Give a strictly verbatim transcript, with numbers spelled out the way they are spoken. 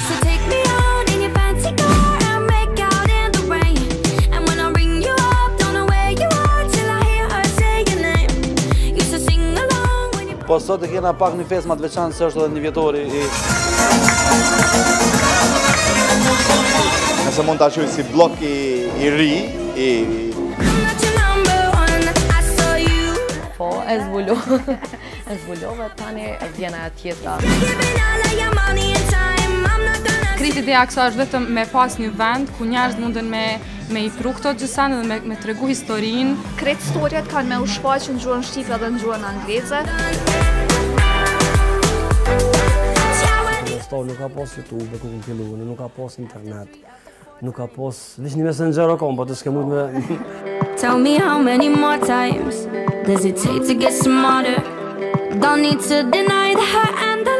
Po sot e kena pak një festë më të veçantë se është edhe një vjetori i... Nëse mund ta quaj si blok i, i ri, i... Po, e zbulu. E zbulove, tani e vjena e tjetra. Kriti ideja kësa është vetëm me pas një vend ku njerëz munden me, me i pru këto gjësane dhe me, me tregu historinë. Kretë historiat kanë me u shfaqë në gjuhën shqipe dhe në gjuhën angleze. Nuk ka pas YouTube ku këmë fillu, nuk ka pas internet, nuk ka pas... Vish një messenger o kom, po të s'ke mujt me... Tell me how many more times does it take to get smarter? Don't need to deny the hurt and the